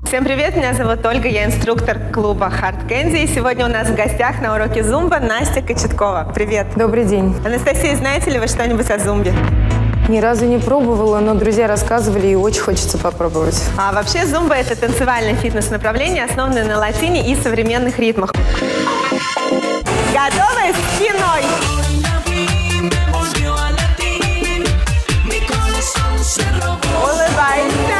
Всем привет, меня зовут Ольга, я инструктор клуба Hard Candy. И сегодня у нас в гостях на уроке зумба Настя Кочеткова. Привет. Добрый день. Анастасия, знаете ли вы что-нибудь о зумбе? Ни разу не пробовала, но друзья рассказывали, и очень хочется попробовать. А вообще зумба – это танцевальное фитнес-направление, основанное на латине и современных ритмах. Готовы? Спиной! Улыбаемся.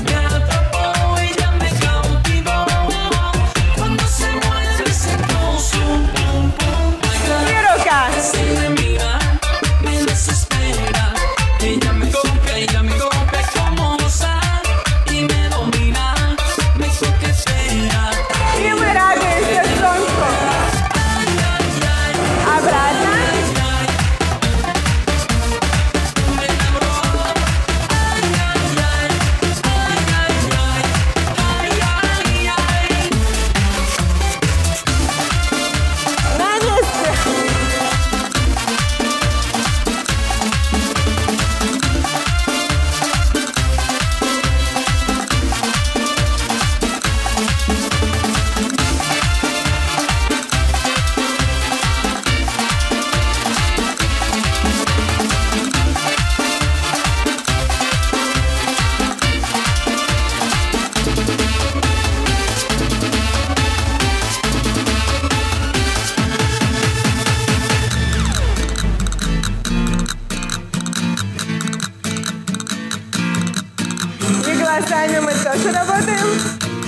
Голосами мы тоже работаем.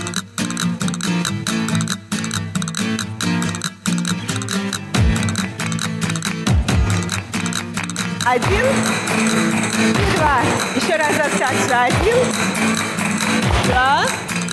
Один, два. Еще раз также. Один, два.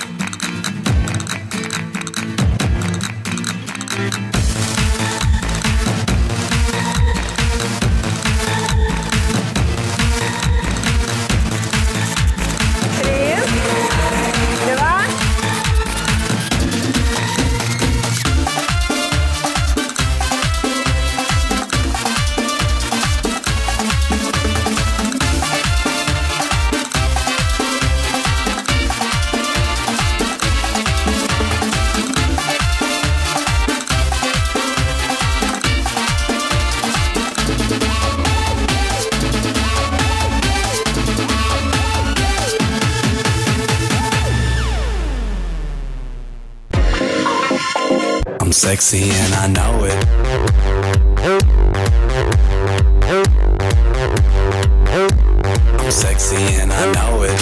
I'm sexy and I know it. I'm sexy and I know it.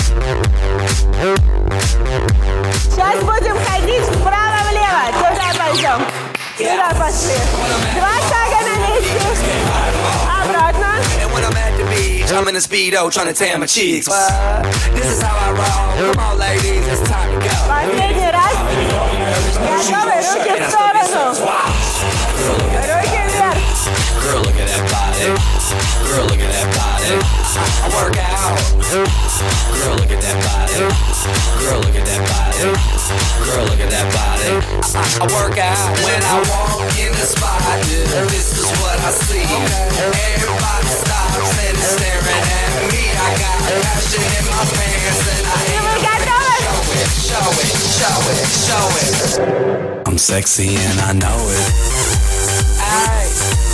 Сейчас будем ходить вправо-влево. Туда пойдем. Туда пошли. Два шага на месте. Обратно. I'm in a speedo trying to tan my cheeks. This is how I roll. Come on, ladies, it's time to go. Последний раз. Готовы? Руки в сторону. Руки вверх. Girl, look at that body. Girl, look at that body. I work out. Girl, look at that body. Girl, look at that body. Girl, look at that body. I work out when I walk in the spot. This is what I see. Everybody stops and is staring at me. I got passion in my pants and I ain't show it, show it, show it, show it. I'm sexy and I know it. Aye.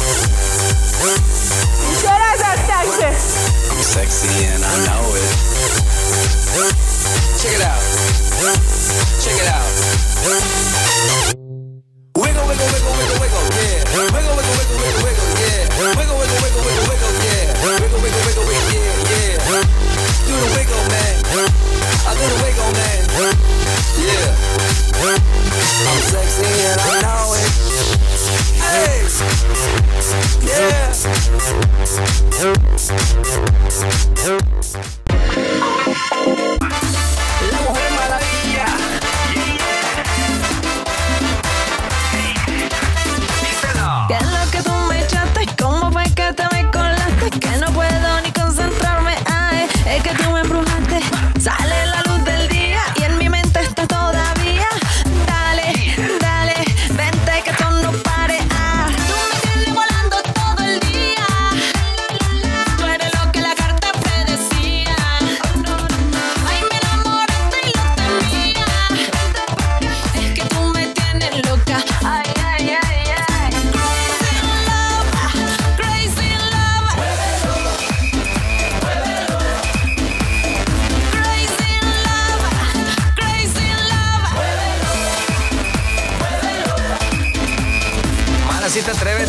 Еще разок так же. I'm sexy and I know it. Check it out. Check it out. Wiggle, wiggle, wiggle, wiggle, wiggle, yeah. Wiggle, wiggle, wiggle, wiggle, wiggle, yeah. Wiggle, wiggle, wiggle, wiggle, wiggle, yeah. Wiggle, wiggle, wiggle, wiggle, yeah, yeah. Do the wiggle, man. I do the wiggle, man. Yeah. I'm sexy and I know it. Hey.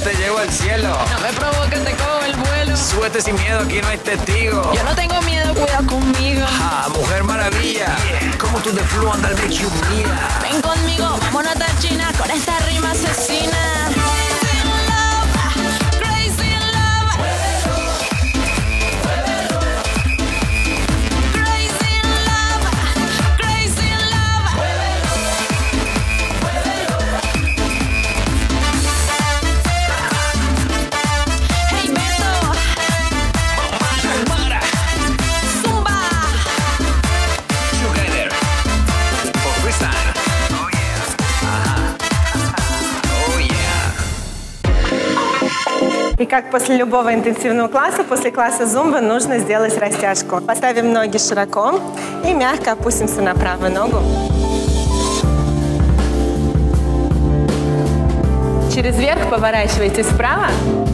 te llevo al cielo. No me provoques, te cojo el vuelo. Súbete sin miedo, aquí no hay testigo. Yo no tengo miedo, cuida conmigo. Ah, Mujer Maravilla. Como tú de flow anda el make you mía. Ven conmigo, vámonos a China con esta rima asesina. Crazy in love, crazy in love. Crazy in love, crazy in love. Hey Beto, Zumba. Together. For freestyle. Oh yeah. Ага. Oh yeah. И как после любого интенсивного класса, после класса зумбы нужно сделать растяжку. Поставим ноги широко и мягко опустимся на правую ногу. Через верх поворачивайтесь вправо.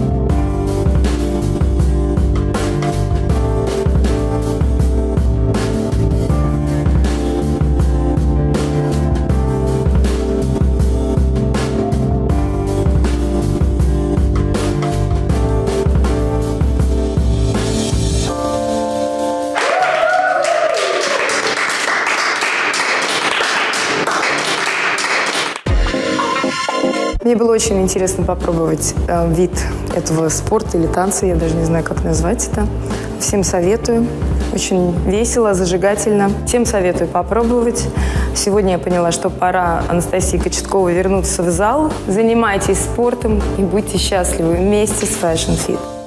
Мне было очень интересно попробовать вид этого спорта или танца, я даже не знаю, как назвать это. Всем советую. Очень весело, зажигательно. Всем советую попробовать. Сегодня я поняла, что пора Анастасии Кочетковой вернуться в зал. Занимайтесь спортом и будьте счастливы вместе с Fashion Fit.